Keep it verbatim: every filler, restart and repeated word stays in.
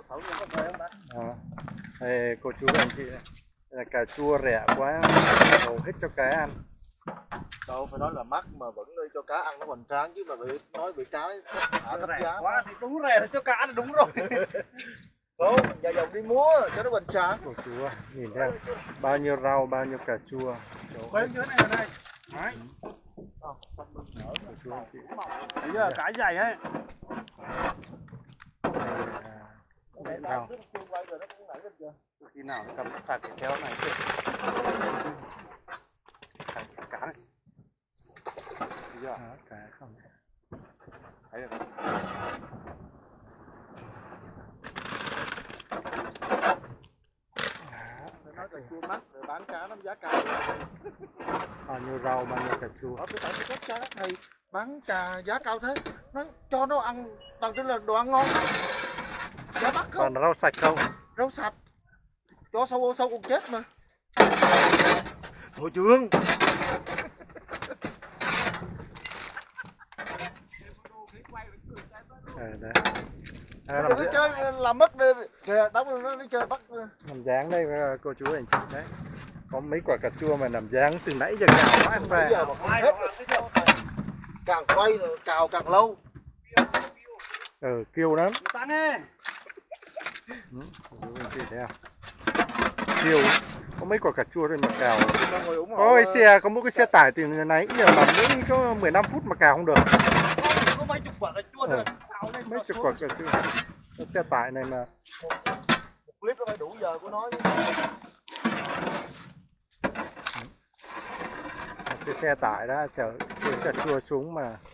Thấu có thuê không ta? À, đây cô chú và anh chị này. Đây là cà chua rẻ quá, hầu hết cho cá ăn. Đâu phải nói là mắc mà vẫn nuôi cho cá ăn nó hoành tráng, chứ mà bị nói bị cá thả thấp Rẻ giá quá thì đúng rẻ cho cá ăn đúng rồi. không, nhà giàu đi mua cho nó hoành tráng. Cô chú à, nhìn thấy không? Bao nhiêu rau, bao nhiêu cà chua. Bên dưới này là đây. Đấy. Cô chú anh chị. Bây giờ cái dày ấy. Đây là rau. Khi nào nó cầm sạc cái kéo này chứ. Cá này. Bây giờ Đó, cá không. thấy được. Nói cà chua mắc rồi bán cá nó giá cao. Bao nhiêu rau, bao nhiêu cà chua. Ở cái tại cái cá thầy bán trà giá cao thế, nó cho nó ăn toàn trên là đồ ăn ngon, giá mắc không? Còn rau sạch không? Rau sạch, cho sâu ô sâu cũng chết mà. Thôi Trương. Ờ, đấy. À, Nó làm, đi chơi làm mất đi kìa, đóng nó đi chơi bắt. làm dáng đây cô chú anh chị đấy. Có mấy quả cà chua mà làm dáng từ nãy giờ cào mãi không ra. Bây giờ mà không hết, càng quay cào càng lâu. Ừ, kêu lắm. Tăng nè. Ừ, cô chú anh chị thấy không? Kêu. Có mấy quả cà chua đây mà cào. Có cái xe, có một cái xe tải từ nãy giờ mà mới có mười lăm phút mà cào không được. Có mấy chục quả cà chua thôi. Mấy chục quả cà chua. Cái xe tải này mà. Một clip nó phải đủ giờ của nó. Cái xe tải đã chở cà chua xuống mà